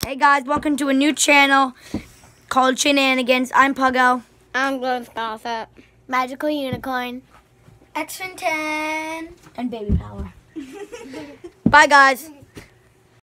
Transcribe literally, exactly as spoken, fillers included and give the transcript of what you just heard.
Hey guys, welcome to a new channel called ShEanAniGanS. I'm Puggo. I'm Ghost Gossip. Magical Unicorn. X ten. And Baby Power. Bye guys.